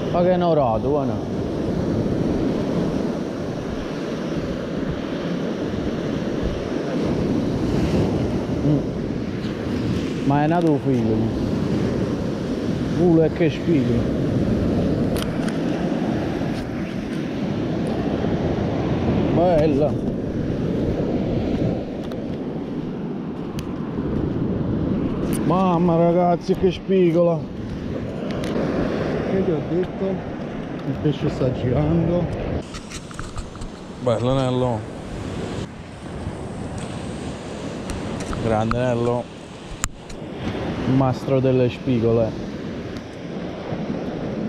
Ma che norato, guarda. Ma è nato un figlio. Culo e che spigolo. Bella. Mamma ragazzi, che spigola. Che ti ho detto? Il pesce sta girando. Bello Nello. Grande Nello. Mastro delle spigole.